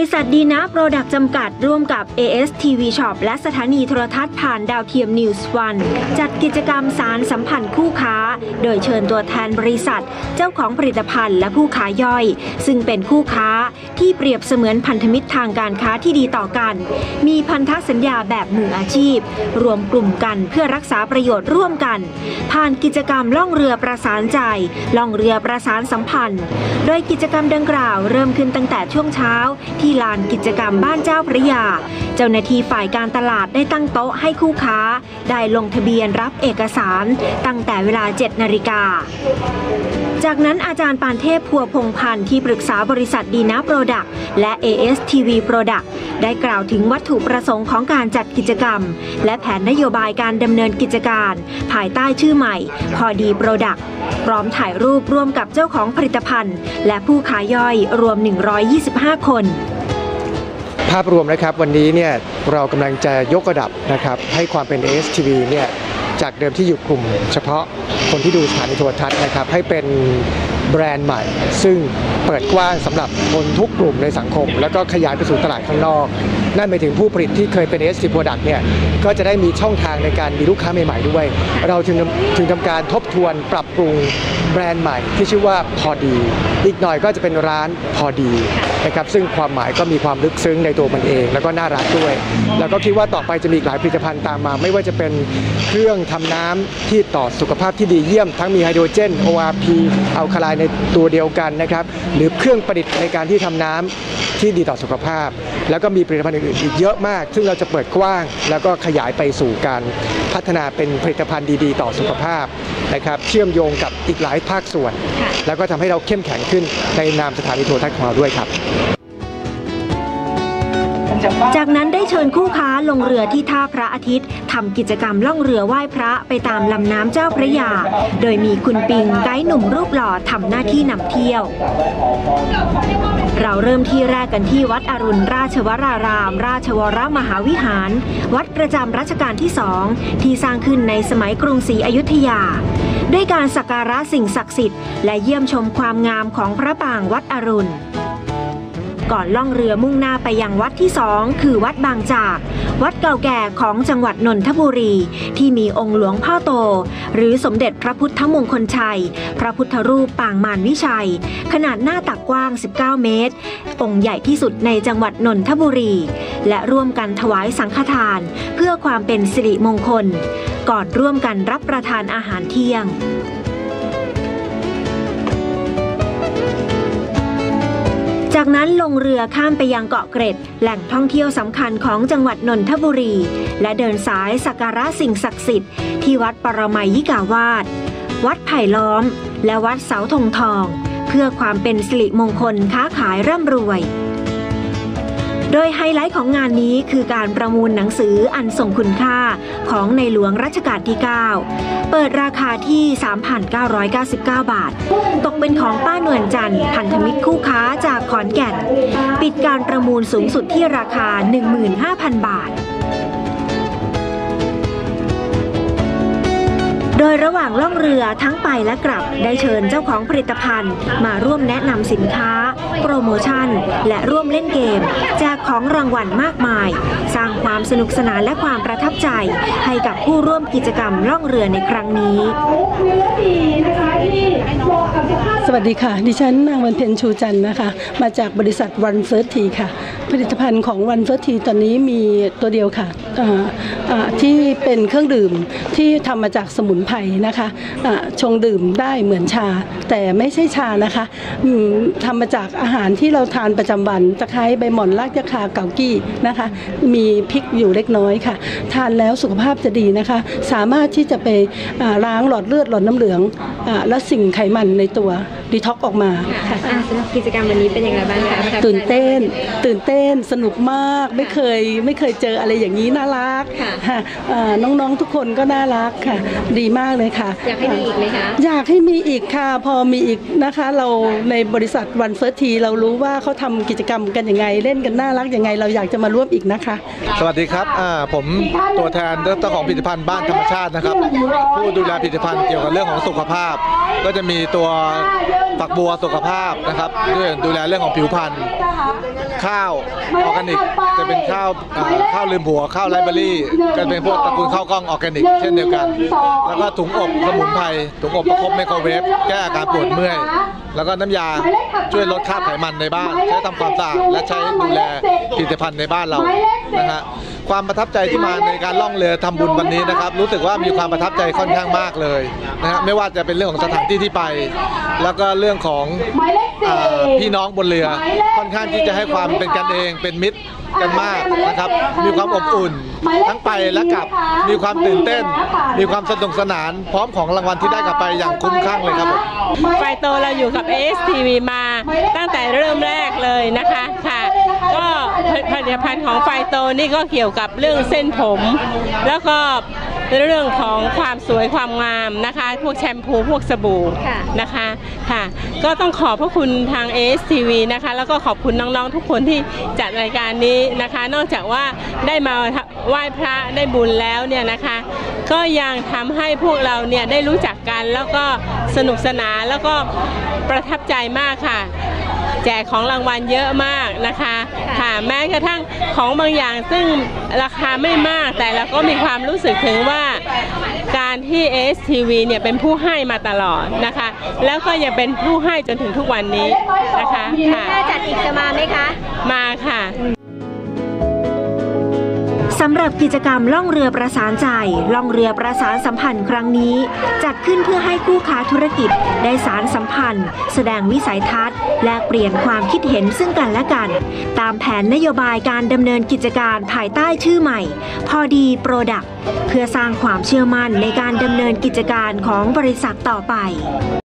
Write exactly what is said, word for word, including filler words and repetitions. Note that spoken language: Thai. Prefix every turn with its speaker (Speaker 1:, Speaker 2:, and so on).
Speaker 1: ริษัทดีนะโปรดักต์จำกัดร่วมกับ เอ เอส ที วี Shop และสถานีโทรทัศน์ผ่านดาวเทียม News วัน จัดกิจกรรมสารสัมพันธ์คู่ค้าโดยเชิญตัวแทนบริษัทเจ้าของผลิตภัณฑ์และผู้ค้าย่อยซึ่งเป็นคู่ค้าที่เปรียบเสมือนพันธมิตรทางการค้าที่ดีต่อกันมีพันธสัญญาแบบมืออาชีพรวมกลุ่มกันเพื่อรักษาประโยชน์ร่วมกันผ่านกิจกรรมล่องเรือประสานใจล่องเรือประสานสัมพันธ์โดยกิจกรรมดังกล่าวเริ่มขึ้นตั้งแต่ช่วงเช้าที่ลานกิจกรรมบ้านเจ้าพระยาเจ้าหน้าที่ฝ่ายการตลาดได้ตั้งโต๊ะให้คู่ค้าได้ลงทะเบียนรับเอกสารตั้งแต่เวลา เจ็ดนาฬิกาจากนั้นอาจารย์ปานเทพพัวพงษ์พันธ์ที่ปรึกษาบริษัทดีนะโปรดักต์และ เอ เอส ที วี Product ได้กล่าวถึงวัตถุประสงค์ของการจัดกิจกรรมและแผนนโยบายการดำเนินกิจการภายใต้ชื่อใหม่พอดีโปรดักต์พร้อมถ่ายรูปร่วมกับเจ้าของผลิตภัณฑ์และผู้ค้าย่อยรวมหนึ่งร้อยยี่สิบห้าคน
Speaker 2: ภาพรวมนะครับวันนี้เนี่ยเรากำลังจะยกระดับนะครับให้ความเป็น เอ เอส ที วี เนี่ยจากเดิมที่อยู่กลุ่มเฉพาะคนที่ดูสถานีโทรทัศน์นะครับให้เป็นแบรนด์ใหม่ซึ่งเปิดกว้างสำหรับคนทุกกลุ่มในสังคมแล้วก็ขยายไปสู่ตลาดข้างนอกนั่นหมายถึงผู้ผลิตที่เคยเป็น เอ เอส ที Product เนี่ยก็จะได้มีช่องทางในการมีลูกค้าใหม่ๆด้วยเราจึงถึงทำการทบทวนปรับปรุงแบรนด์ใหม่ที่ชื่อว่าพอดีอีกหน่อยก็จะเป็นร้านพอดีนะครับซึ่งความหมายก็มีความลึกซึ้งในตัวมันเองแล้วก็น่ารักด้วยแล้วก็คิดว่าต่อไปจะมีหลายผลิตภัณฑ์ตามมาไม่ว่าจะเป็นเครื่องทำน้ำที่ต่อสุขภาพที่ดีเยี่ยมทั้งมีไฮโดรเจน โอ อาร์ พี อัลคาไลน์ในตัวเดียวกันนะครับหรือเครื่องประดิษฐ์ในการที่ทำน้ำที่ดีต่อสุขภาพแล้วก็มีผลิตภัณฑ์อื่นๆอีกเยอะมากซึ่งเราจะเปิดกว้างแล้วก็ขยายไปสู่การพัฒนาเป็นผลิตภัณฑ์ดีๆต่อสุขภาพนะครับเชื่อมโยงกับอีกหลายภาคส่วนแล้วก็ทำให้เราเข้มแข็งขึ้นในนามสถานีโทรทัศน์ของเราด้วยครับ
Speaker 1: จากนั้นได้เชิญคู่ค้าลงเรือที่ท่าพระอาทิตย์ทำกิจกรรมล่องเรือไหว้พระไปตามลำน้ำเจ้าพระยาโดยมีคุณปิงไกด์หนุ่มรูปหล่อทำหน้าที่นำเที่ยวเราเริ่มที่แรกกันที่วัดอรุณราชวราราม ราชวรมหาวิหารวัดประจำรัชกาลที่สองที่สร้างขึ้นในสมัยกรุงศรีอยุธยาด้วยการสักการะสิ่งศักดิ์สิทธิ์และเยี่ยมชมความงามของพระปางวัดอรุณก่อนล่องเรือมุ่งหน้าไปยังวัดที่สองคือวัดบางจากวัดเก่าแก่ของจังหวัดนนทบุรีที่มีองค์หลวงพ่อโตหรือสมเด็จพระพุทธมงคลชัยพระพุทธรูปปางมารวิชัยขนาดหน้าตักกว้างสิบเก้าเมตรองค์ใหญ่ที่สุดในจังหวัดนนทบุรีและร่วมกันถวายสังฆทานเพื่อความเป็นสิริมงคลก่อนร่วมกันรับประทานอาหารเที่ยงจากนั้นลงเรือข้ามไปยังเกาะเกร็ดแหล่งท่องเที่ยวสำคัญของจังหวัดนนทบุรีและเดินสายสักการะสิ่งศักดิ์สิทธิ์ที่วัดปรมัยยิกาวาสวัดไผ่ล้อมและวัดเสาธงทองเพื่อความเป็นสิริมงคลค้าขายร่ำรวยโดยไฮไลท์ของงานนี้คือการประมูลหนังสืออันทรงคุณค่าของในหลวงรัชกาลที่เก้าเปิดราคาที่ สามพันเก้าร้อยเก้าสิบเก้า บาทตกเป็นของป้านวลจันทร์พันธมิตรคู่ค้าจากขอนแก่นปิดการประมูลสูงสุดที่ราคา หนึ่งหมื่นห้าพัน บาทโดยระหว่างล่องเรือทั้งไปและกลับได้เชิญเจ้าของผลิตภัณฑ์มาร่วมแนะนำสินค้าโปรโมชั่นและร่วมเล่นเกมแจกของรางวัลมากมายสร้างความสนุกสนานและความประทับใจให้กับผู้ร่วมกิจกรรมล่องเรือในครั้งนี้
Speaker 3: สวัสดีค่ะดิฉันนางวันเพ็ญชูจันทร์นะคะมาจากบริษัทวันเฟิร์สทีค่ะผลิตภัณฑ์ของวันเฟิร์สทีตอนนี้มีตัวเดียวค่ะที่เป็นเครื่องดื่มที่ทำมาจากสมุนไพรนะคะชงดื่มได้เหมือนชาแต่ไม่ใช่ชานะคะทำมาจากอาหารที่เราทานประจำวันตะไคร้ใบหม่อนรากยะคาเกากี้นะคะมีพริกอยู่เล็กน้อยค่ะทานแล้วสุขภาพจะดีนะคะสามารถที่จะไปล้างหลอดเลือดหลอดน้ำเหลืองและสิ่งไขมันในตัวดีท็อกออกมา
Speaker 1: สำหรับกิจกรรมวันนี้เป็นอย่างไรบ้างคะ
Speaker 3: ตื่นเต้นตื่นเต้นสนุกมากไม่เคยไม่เคยเจออะไรอย่างนี้น่ารักน้องๆทุกคนก็น่ารักค่ะดีมากเลยค่ะ
Speaker 1: อยากให้มีอีกไหมคะ
Speaker 3: อยากให้มีอีกค่ะพอมีอีกนะคะเราในบริษัทวันเฟิร์สทีเรารู้ว่าเขาทำกิจกรรมกันยังไงเล่นกันน่ารักยังไงเราอยากจะมาร่วมอีกนะคะ
Speaker 4: สวัสดีครับผมตัวแทนเจ้าของผลิตภัณฑ์บ้านธรรมชาตินะครับผู้ดูแลผลิตภัณฑ์เกี่ยวกับเรื่องของสุขภาพก็จะมีตัวฝักบัวสุขภาพนะครับด้วยดูแลเรื่องของผิวพรรณข้าวออร์แกนิกจะเป็นข้าวข้าวลืมผัวข้าวไรเบอรี่ก็เป็นพวกตระกูลข้าวกล้องออร์แกนิกเช่นเดียวกันแล้วก็ถุงอบสมุนไพรถุงอบประคบไมโครเวฟแก้อาการปวดเมื่อยแล้วก็น้ำยาช่วยลดคราบไขมันในบ้านใช้ทำความสะอาดและใช้ดูแลผลิตภัณฑ์ในบ้านเรานะฮะความประทับใจที่มาในการล่องเรือทำบุญวันนี้นะครับรู้สึกว่ามีความประทับใจค่อนข้างมากเลยนะฮะไม่ว่าจะเป็นเรื่องของสถานที่ที่ไปแล้วก็เรื่องของพี่น้องบนเรือค่อนข้างที่จะให้ความเป็นกันเองเป็นมิตรกันมากนะครับมีความอบอุ่นทั้งไปและกลับมีความตื่นเต้นมีความสนุกสนานพร้อมของรางวัลที่ได้กลับไปอย่างคุ้มค่าเลยครับผม
Speaker 5: ไฟโตเราอยู่กับ เอ เอส ที วี มาตั้งแต่เริ่มแรกเลยนะคะค่ะก็ผลิตภัณฑ์ของไฟโตนี่ก็เกี่ยวกับเรื่องเส้นผมแล้วก็เรื่องของความสวยความงามนะคะพวกแชมพูพวกสบู่นะคะค่ะก็ต้องขอบพระคุณทาง เอ เอส ที วี นะคะแล้วก็ขอบคุณน้องๆทุกคนที่จัดรายการนี้นะคะนอกจากว่าได้มาไหว้พระได้บุญแล้วเนี่ยนะคะก็ยังทำให้พวกเราเนี่ยได้รู้จักกันแล้วก็สนุกสนานแล้วก็ประทับใจมากค่ะแจกของรางวัลเยอะมากนะคะค่ะแม้กระทั่งของบางอย่างซึ่งราคาไม่มากแต่เราก็มีความรู้สึกถึงว่าการที่ เอ เอส ที วี เนี่ยเป็นผู้ให้มาตลอดนะคะแล้วก็ยังเป็นผู้ให้จนถึงทุกวันนี้นะคะค่ะ
Speaker 1: ถ้าจัดอีกจะมาไหมคะ
Speaker 5: มาค่ะ
Speaker 1: สำหรับกิจกรรมล่องเรือประสานใจล่องเรือประสานสัมพันธ์ครั้งนี้จัดขึ้นเพื่อให้คู่ค้าธุรกิจได้สานสัมพันธ์แสดงวิสัยทัศน์แลกเปลี่ยนความคิดเห็นซึ่งกันและกันตามแผนนโยบายการดำเนินกิจการภายใต้ชื่อใหม่พอดีโปรดักต์เพื่อสร้างความเชื่อมั่นในการดำเนินกิจการของบริษัทต่อไป